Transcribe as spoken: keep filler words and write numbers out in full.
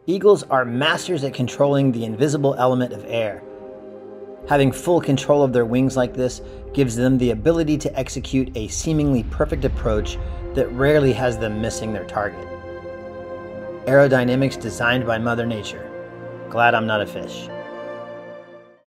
Eagles are masters at controlling the invisible element of air. Having full control of their wings like this gives them the ability to execute a seemingly perfect approach that rarely has them missing their target. Aerodynamics designed by Mother Nature. Glad I'm not a fish.